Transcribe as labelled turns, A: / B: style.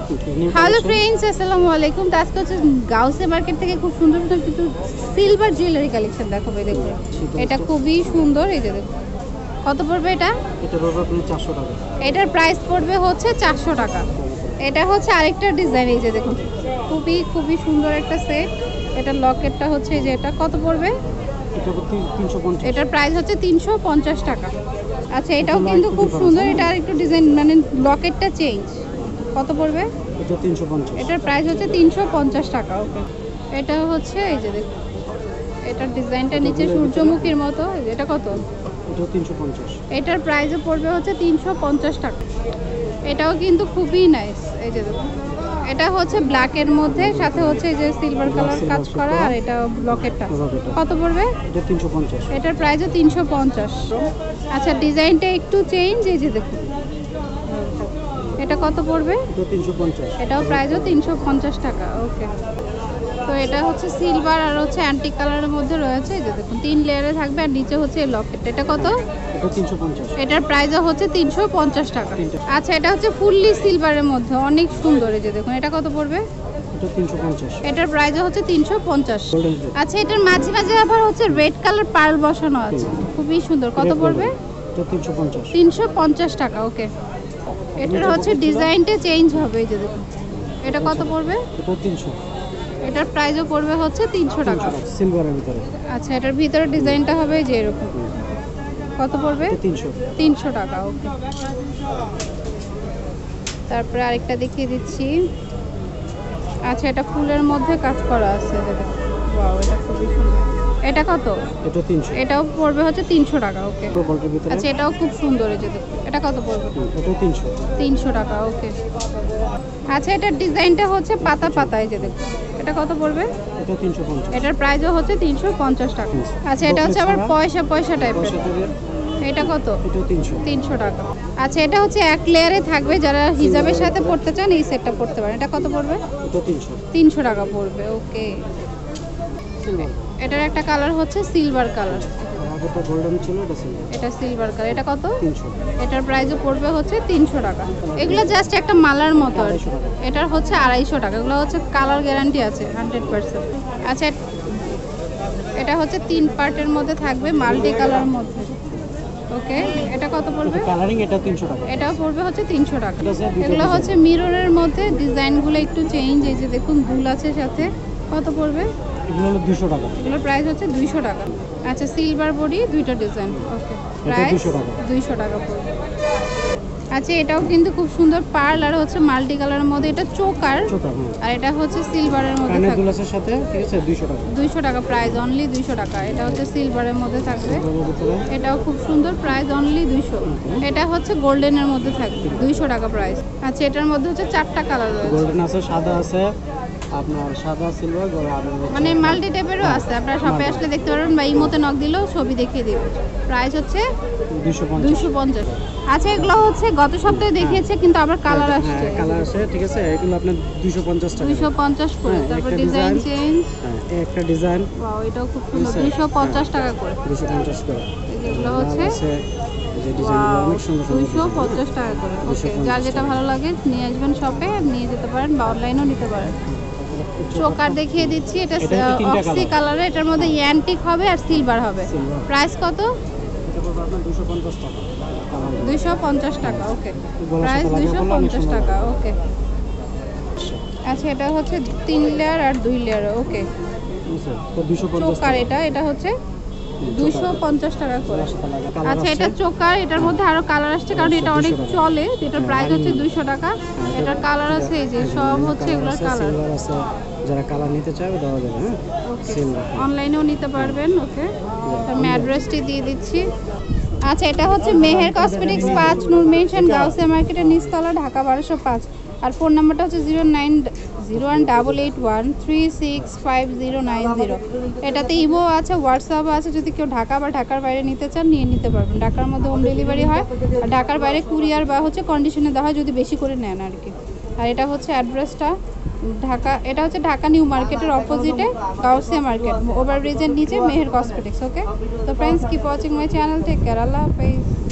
A: Hello friends, আসসালামু আলাইকুম। তো আজকে হচ্ছে গাউসে মার্কেট থেকে খুব সুন্দর সুন্দর কিছু সিলভার জুয়েলারি কালেকশন দেখাবো। দেখুন এটা খুবই সুন্দর। এই যে দেখুন, কত পড়বে এটা?
B: এটা পড়বে আপনি 400 টাকা।
A: এটার প্রাইস পড়বে হচ্ছে 400 টাকা। এটা হচ্ছে আরেকটা ডিজাইন। এই যে দেখুন, খুবই খুবই সুন্দর একটা সেট। এটার লকেটটা হচ্ছে এই যে, এটা কত পড়বে?
B: এটা 350।
A: এটার প্রাইস হচ্ছে 350 টাকা। আচ্ছা, এটাও কিন্তু খুব সুন্দর। এটা আর একটু ডিজাইন, মানে লকেটটা চেঞ্জ। কত পড়বে?
B: এটা 350।
A: এটার প্রাইস হচ্ছে 350 টাকা। ওকে, এটা হচ্ছে এই যে দেখুন, এটার ডিজাইনটা নিচে সূর্যমুখীর মতো। এটা কত?
B: এটা 350।
A: এটার প্রাইসও পড়বে হচ্ছে 350 টাকা। এটাও কিন্তু খুবই নাইস। এই যে দেখুন, এটা হচ্ছে ব্ল্যাকের মধ্যে, সাথে হচ্ছে এই যে সিলভার কালার কাজ করা, আর এটা লকেটটা কত পড়বে?
B: এটা 350।
A: এটার প্রাইসও 350। আচ্ছা, ডিজাইনটা একটু চেঞ্জ। এই যে দেখুন, এটা কত পড়বে?
B: এটা 350।
A: এটাও প্রাইসও 350 টাকা। ওকে, তো এটা হচ্ছে সিলভার আর হচ্ছে অ্যান্টিক কালারের মধ্যে রয়েছে। এই যে দেখুন, 3 লেয়ারে থাকবে, আর নিচে হচ্ছে এই লকেট। এটা কত?
B: এটা 350।
A: এটার প্রাইসও হচ্ছে 350 টাকা। আচ্ছা, এটা হচ্ছে ফুললি সিলভারের মধ্যে, অনেক সুন্দর। এই যে দেখুন, এটা কত পড়বে?
B: এটা 350।
A: এটার প্রাইসও হচ্ছে 350।
B: Golden red.
A: আচ্ছা, এটার মাঝে মাঝে আবার হচ্ছে রেড কালার পার্ল বসানো আছে, খুবই সুন্দর। কত পড়বে?
B: এটা 350।
A: 350 টাকা। ওকে, এটার হচ্ছে ডিজাইনটা চেঞ্জ হবে। এই যে দেখুন, এটা কত পড়বে?
B: এটা 300।
A: এটার প্রাইসও পড়বে হচ্ছে 300 টাকা।
B: সিলভারের ভিতরে।
A: আচ্ছা, এটার ভিতরে ডিজাইনটা হবে যে এরকম। কত পড়বে?
B: এটা 300।
A: 300 টাকা। ওকে, তারপরে আরেকটা দেখিয়ে দিচ্ছি। আচ্ছা, এটা ফুলের মধ্যে কাজ করা আছে। ওয়াও, এটা খুবই সুন্দর। এটা কত?
B: এটা 300।
A: এটাও পড়বে হচ্ছে 300 টাকা। ওকে,
B: গোল্ডের ভিতরে।
A: আচ্ছা, এটাও খুব সুন্দর। এই যে দেখুন, এটা কত পড়বে?
B: এটা 300।
A: 300 টাকা। ওকে, আচ্ছা, এটার ডিজাইনটা হচ্ছে পাতা পাতা। এই যে দেখুন, এটা কত পড়বে?
B: এটা 350।
A: এটার প্রাইসও হচ্ছে 350 টাকা। আচ্ছা, এটা হচ্ছে আবার পয়সা পয়সা টাইপের। এটা কত?
B: এটা 300।
A: 300 টাকা। আচ্ছা, এটা হচ্ছে এক লেয়ারে থাকবে, যারা হিজাবের সাথে পড়তে চান এই সেটটা পড়তে পারেন। এটা কত পড়বে?
B: এটা 300।
A: 300 টাকা পড়বে। ওকে, এটার একটা কালার হচ্ছে সিলভার কালার।
B: আগেটা গোল্ডেন ছিল, এটা সিলভার।
A: এটা সিলভার কালার। এটা কত?
B: 300।
A: এটার প্রাইসও পড়বে হচ্ছে 300 টাকা। এগুলো জাস্ট একটা মালার মতো আর কি। এটার হচ্ছে 250 টাকা। এগুলো হচ্ছে কালার গ্যারান্টি আছে 100%। আচ্ছা, এটা হচ্ছে 3 পার্টের মধ্যে থাকবে, মাল্টি কালার মধ্যে। ওকে, এটা কত পড়বে?
B: কালারিং এটা 300 টাকা।
A: এটাও পড়বে হচ্ছে 300 টাকা। এগুলো হচ্ছে মিররের মধ্যে, ডিজাইনগুলো একটু চেঞ্জ। এই যে দেখুন, দুল আছে সাথে। কত পড়বে?
B: এগুলো হলো 200 টাকা।
A: এগুলোর প্রাইস হচ্ছে 200 টাকা। আচ্ছা, সিলভার বডি, দুইটা ডিজাইন। ওকে, প্রাইস
B: 200 টাকা।
A: 200 টাকা পড়বে। আচ্ছা, এটাও কিন্তু খুব সুন্দর পার্ল আর হচ্ছে মাল্টি কালারের মধ্যে। এটা চোকার, আর এটা হচ্ছে সিলভারের মধ্যে
B: কানের
A: থাকবে।
B: দুলাসের সাথে, ঠিক আছে, 200 টাকা।
A: 200 টাকা প্রাইস, অনলি 200 টাকা। এটা হচ্ছে সিলভারের মধ্যে থাকবে।
B: সিলভারের ভিতরে।
A: এটাও খুব সুন্দর, প্রাইস অনলি 200। এটা হচ্ছে গোল্ডেনের মধ্যে থাকবে, 200 টাকা প্রাইস। আচ্ছা, এটার মধ্যে হচ্ছে 4টা কালার রয়েছে,
B: গোল্ডেন আছে, সাদা আছে, আপনার সাদা সিলভার আর
A: মানে মাল্টি টাইপেরও আছে। আপনারা শপে আসলে দেখতে পারবেন, বা ইমোতে নক দিলেও ছবি দেখিয়ে দিবে। প্রাইস হচ্ছে 250। আচ্ছা, এগুলো হচ্ছে গত সপ্তাহে দেখিয়েছে, কিন্তু আবার কালার আসছে।
B: কালার আছে, ঠিক আছে, এগুলো আপনার 250 টাকা।
A: 250 করে। তারপর
B: একটা
A: ডিজাইন
B: ডিজাইন।
A: চেঞ্জ।
B: হ্যাঁ, এই একটা ডিজাইন।
A: ওয়াও, এটাও খুব সুন্দর। 250 টাকা করে।
B: 250 করে।
A: এগুলো হচ্ছে
B: আছে এই যে ডিজাইনগুলো অনেক সুন্দর সুন্দর।
A: 250 টাকা করে। ওকে, যার যেটা ভালো লাগে নিয়ে আসবেন শপে, নিয়ে যেতে পারেন, বা অনলাইনেও নিতে পারেন। চোকার দেখিয়ে দিচ্ছি। এটা অক্সি কালারে, এটার মধ্যে অ্যান্টিক হবে আর সিলভার হবে। প্রাইস কত?
B: এটা পড়বে আপনার 250 টাকা।
A: 250 টাকা। ওকে, প্রাইস 250 টাকা। ওকে, আচ্ছা, এটা হচ্ছে 3 লেয়ার আর 2 লেয়ার। ওকে,
B: তো 250
A: চোকার। এটা হচ্ছে 250 টাকা করে। আচ্ছা, এটা চোকার। এটার মধ্যে আরো কালার আসছে, কারণ এটা অনেক চলে। এটার প্রাইস হচ্ছে 200 টাকা। এটার কালার আছে, এই যে সব হচ্ছে এগুলোর কালার।
B: যারা কালার নিতে চাইবে দেওয়া যাবে। হ্যাঁ,
A: অনলাইনেও নিতে পারবেন। ওকে, আমি অ্যাড্রেসটি দিয়ে দিচ্ছি। আচ্ছা, এটা হচ্ছে মেহের কসমেটিক্স, 5 নূর মেনশন, গাউসিয়া মার্কেটের নিচতলা, ঢাকা 1205। আর ফোন নাম্বারটা হচ্ছে 090188365090। এটাতে ইমো আছে, হোয়াটসঅ্যাপ আছে। যদি কেউ ঢাকা বা ঢাকার বাইরে নিতে চান, নিয়ে নিতে পারবেন। ঢাকার মধ্যে হোম ডেলিভারি হয়, আর ঢাকার বাইরে কুরিয়ার বা হচ্ছে কন্ডিশনে দেওয়া হয়, যদি বেশি করে নেন আর কি। আর এটা হচ্ছে অ্যাড্রেসটা ঢাকা। এটা হচ্ছে ঢাকা নিউ মার্কেটের অপোজিটে, গাউসিয়া মার্কেট, ওভারব্রিজের নিচে, মেহের কসমেটিক্স। ওকে, তো friends, keep watching my channel. Take care. আল্লাহ হাফেজ।